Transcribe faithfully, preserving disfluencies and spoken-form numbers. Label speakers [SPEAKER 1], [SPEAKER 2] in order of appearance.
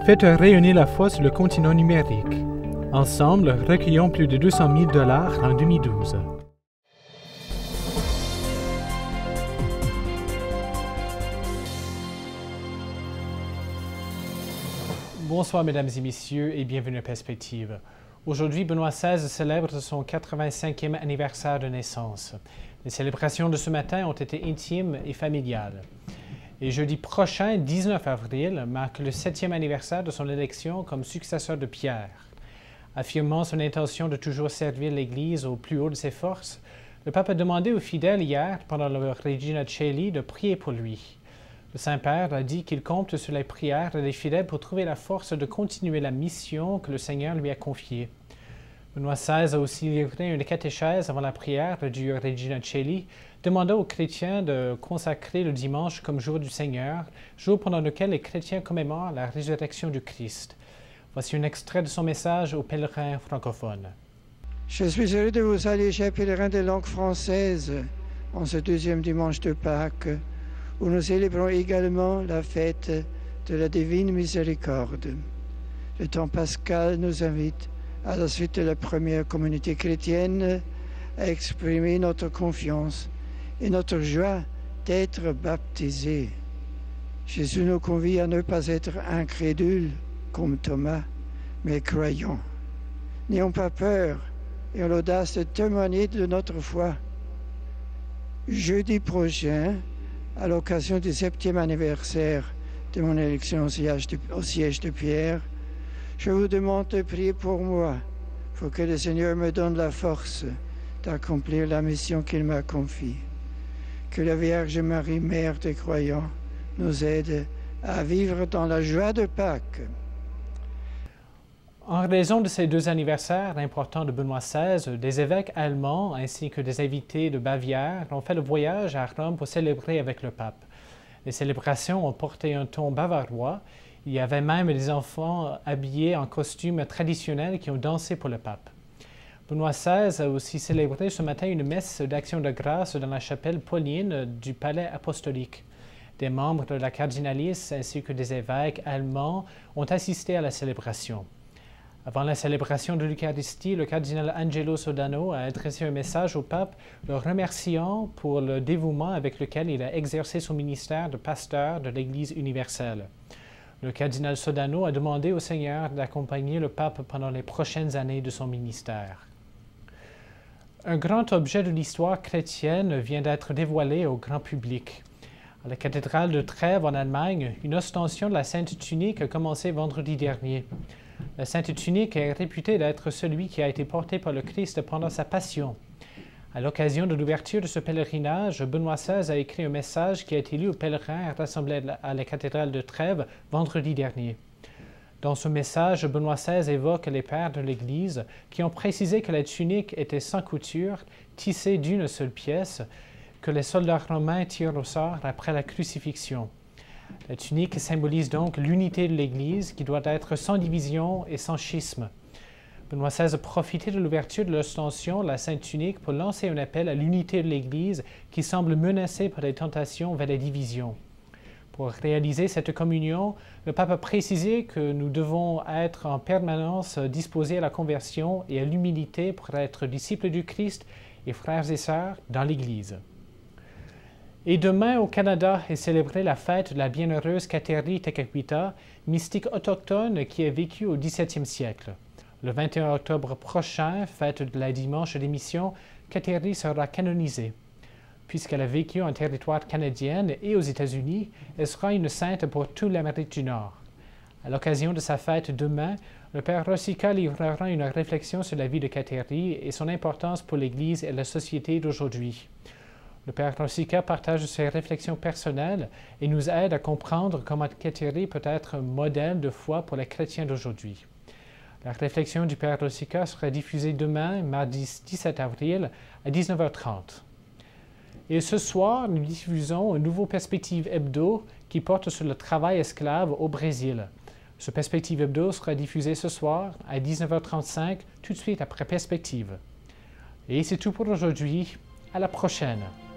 [SPEAKER 1] Faites rayonner la foi sur le continent numérique. Ensemble, recueillons plus de deux cent mille dollars en deux mille douze. Bonsoir mesdames et messieurs et bienvenue à Perspective. Aujourd'hui, Benoît seize célèbre son quatre-vingt-cinquième anniversaire de naissance. Les célébrations de ce matin ont été intimes et familiales. Et jeudi prochain, dix-neuf avril, marque le septième anniversaire de son élection comme successeur de Pierre. Affirmant son intention de toujours servir l'Église au plus haut de ses forces, le pape a demandé aux fidèles hier, pendant le Regina Coeli, de prier pour lui. Le Saint-Père a dit qu'il compte sur les prières des fidèles pour trouver la force de continuer la mission que le Seigneur lui a confiée. Benoît seize a aussi livré une catéchèse avant la prière du Regina Coeli, demandant aux chrétiens de consacrer le dimanche comme jour du Seigneur, jour pendant lequel les chrétiens commémorent la résurrection du Christ. Voici un extrait de son message aux pèlerins francophones.
[SPEAKER 2] Je suis heureux de vous saluer, chers pèlerins de langue française, en ce deuxième dimanche de Pâques, où nous célébrons également la fête de la Divine Miséricorde. Le temps pascal nous invite, à la suite de la première communauté chrétienne, à exprimer notre confiance et notre joie d'être baptisés. Jésus nous convie à ne pas être incrédules comme Thomas, mais croyants. N'ayons pas peur et ayons l'audace de témoigner de notre foi. Jeudi prochain, à l'occasion du septième anniversaire de mon élection au siège de, au siège de Pierre, je vous demande de prier pour moi, pour que le Seigneur me donne la force d'accomplir la mission qu'il m'a confiée. Que la Vierge Marie, Mère des croyants, nous aide à vivre dans la joie de Pâques.
[SPEAKER 1] En raison de ces deux anniversaires importants de Benoît seize, des évêques allemands ainsi que des invités de Bavière ont fait le voyage à Rome pour célébrer avec le pape. Les célébrations ont porté un ton bavarois. Il y avait même des enfants habillés en costumes traditionnels qui ont dansé pour le pape. Benoît seize a aussi célébré ce matin une messe d'action de grâce dans la chapelle Pauline du palais apostolique. Des membres de la cardinalice ainsi que des évêques allemands ont assisté à la célébration. Avant la célébration de l'Eucharistie, le cardinal Angelo Sodano a adressé un message au pape le remerciant pour le dévouement avec lequel il a exercé son ministère de pasteur de l'Église universelle. Le cardinal Sodano a demandé au Seigneur d'accompagner le pape pendant les prochaines années de son ministère. Un grand objet de l'histoire chrétienne vient d'être dévoilé au grand public. À la cathédrale de Trèves, en Allemagne, une ostension de la Sainte Tunique a commencé vendredi dernier. La Sainte Tunique est réputée d'être celui qui a été porté par le Christ pendant sa passion. À l'occasion de l'ouverture de ce pèlerinage, Benoît seize a écrit un message qui a été lu aux pèlerins rassemblés à la cathédrale de Trèves vendredi dernier. Dans ce message, Benoît seize évoque les pères de l'Église qui ont précisé que la tunique était sans couture, tissée d'une seule pièce, que les soldats romains tirent au sort après la crucifixion. La tunique symbolise donc l'unité de l'Église qui doit être sans division et sans schisme. Benoît seize a profité de l'ouverture de l'ostension, la Sainte Tunique, pour lancer un appel à l'unité de l'Église qui semble menacée par des tentations vers la division. Pour réaliser cette communion, le pape a précisé que nous devons être en permanence disposés à la conversion et à l'humilité pour être disciples du Christ et frères et sœurs dans l'Église. Et demain, au Canada, est célébrée la fête de la bienheureuse Kateri Tekakwitha, mystique autochtone qui a vécu au dix-septième siècle. Le vingt et un octobre prochain, fête de la dimanche des missions, Kateri sera canonisée. Puisqu'elle a vécu en territoire canadien et aux États-Unis, elle sera une sainte pour toute l'Amérique du Nord. À l'occasion de sa fête demain, le Père Rosica livrera une réflexion sur la vie de Kateri et son importance pour l'Église et la société d'aujourd'hui. Le Père Rosica partage ses réflexions personnelles et nous aide à comprendre comment Kateri peut être un modèle de foi pour les chrétiens d'aujourd'hui. La réflexion du Père Rosica sera diffusée demain, mardi dix-sept avril, à dix-neuf heures trente. Et ce soir, nous diffusons un nouveau Perspective Hebdo qui porte sur le travail esclave au Brésil. Ce Perspective Hebdo sera diffusé ce soir à dix-neuf heures trente-cinq, tout de suite après Perspective. Et c'est tout pour aujourd'hui. À la prochaine!